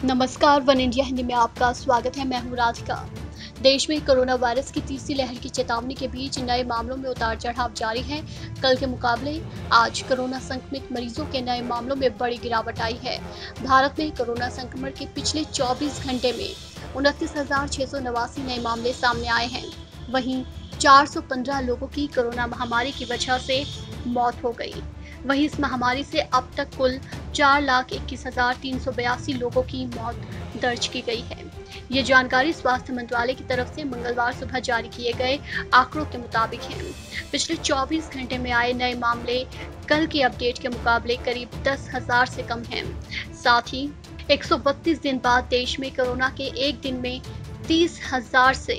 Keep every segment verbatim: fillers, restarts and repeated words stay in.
नमस्कार, one India Hindi में आपका स्वागत है। मैं हूं राधिका। देश में कोरोना वायरस की तीसरी लहर की चेतावनी के बीच नए मामलों में उतार चढ़ाव जारी है। कल के मुकाबले आज कोरोना संक्रमित मरीजों के नए मामलों में बड़ी गिरावट आई है। भारत में कोरोना संक्रमण के पिछले चौबीस घंटे में उनतीस हजार छह सौ नवासी नए मामले सामने आए हैं। वहीं चार सौ पंद्रह लोगों की कोरोना महामारी की वजह से मौत हो गई। वहीं इस महामारी से अब तक कुल चार लाख इक्कीस हजार तीन सौ बयासी लोगों की मौत दर्ज की गई है। ये जानकारी स्वास्थ्य मंत्रालय की तरफ से मंगलवार सुबह जारी किए गए आंकड़ों के मुताबिक है। पिछले चौबीस घंटे में आए नए मामले कल के अपडेट के मुकाबले करीब दस हजार से कम हैं। साथ ही एक सौ बत्तीस दिन बाद देश में कोरोना के एक दिन में तीस हजार से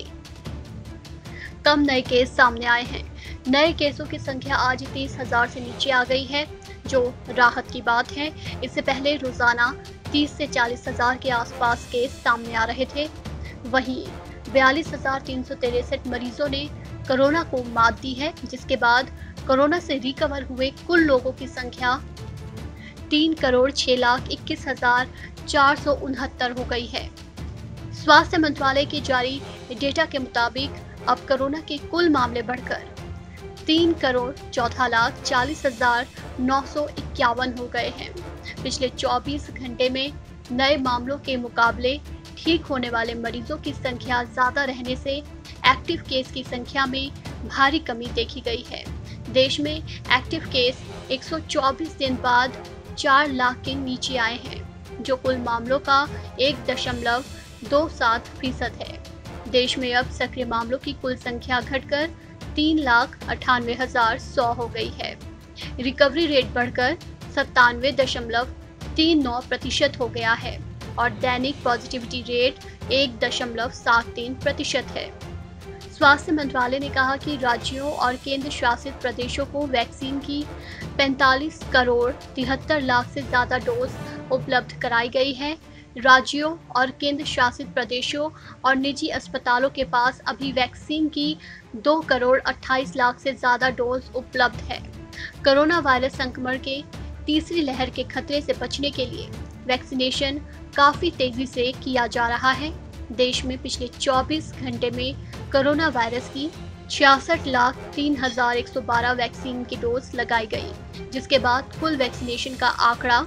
कम नए केस सामने आए हैं। नए केसों की संख्या आज तीस हजार से नीचे आ गई है, जो राहत की बात है। इससे पहले रोजाना तीस से चालीस हजार के आसपास केस सामने आ रहे थे। वहीं बयालीस हजार तीन सौ तिरसठ मरीजों ने कोरोना को मात दी है, जिसके बाद कोरोना से रिकवर हुए कुल लोगों की संख्या तीन करोड़ छह लाख इक्कीस हजार चार सौ उनहत्तर हो गई है। स्वास्थ्य मंत्रालय के जारी डेटा के मुताबिक अब कोरोना के कुल मामले बढ़कर तीन करोड़ चौदह लाख चालीस हजार नौ सौ इक्यावन हो गए हैं। पिछले चौबीस घंटे में नए मामलों के मुकाबले ठीक होने वाले मरीजों की संख्या ज्यादा रहने से एक्टिव केस की संख्या में भारी कमी देखी गई है। देश में एक्टिव केस एक सौ चौबीस दिन बाद चार लाख के नीचे आए हैं, जो कुल मामलों का एक दशमलव दो सात फीसद है। देश में अब सक्रिय मामलों की कुल संख्या घटकर तीन लाख अट्ठानवे हजार सौ हो गई है। रिकवरी रेट बढ़कर सत्तानवे दशमलव तीन नौ प्रतिशत हो गया है और दैनिक पॉजिटिविटी रेट एक दशमलव सात तीन प्रतिशत है। स्वास्थ्य मंत्रालय ने कहा कि राज्यों और केंद्र शासित प्रदेशों को वैक्सीन की पैंतालीस करोड़ तिहत्तर लाख से ज्यादा डोज उपलब्ध कराई गई है। राज्यों और केंद्र शासित प्रदेशों और निजी अस्पतालों के पास अभी वैक्सीन की दो करोड़ अट्ठाईस लाख से ज्यादा डोज उपलब्ध है। कोरोना वायरस संक्रमण के तीसरी लहर के खतरे से बचने के लिए वैक्सीनेशन काफी तेजी से किया जा रहा है। देश में पिछले चौबीस घंटे में कोरोना वायरस की छियासठ लाख तीन हजार एक सौ बारह वैक्सीन की डोज लगाई गई, जिसके बाद कुल वैक्सीनेशन का आंकड़ा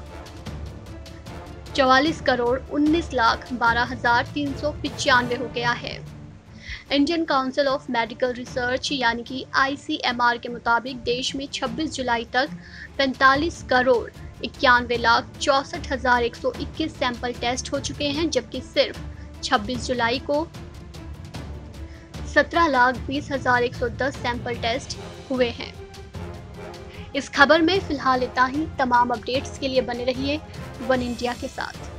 चौवालीस करोड़ उन्नीस लाख बारह हजार तीन सौ पिचानवे हो गया है। Indian council of medical research यानी कि आई सी एम आर के मुताबिक देश में छब्बीस जुलाई तक पैंतालीस करोड़ इक्यानवे लाख चौसठ हजार एक सौ इक्कीस सैंपल टेस्ट हो चुके हैं, जबकि सिर्फ छब्बीस जुलाई को सत्रह लाख बीस हजार एक सौ दस सैंपल टेस्ट हुए हैं। इस खबर में फिलहाल इतना ही। तमाम अपडेट्स के लिए बने रहिए वन इंडिया के साथ।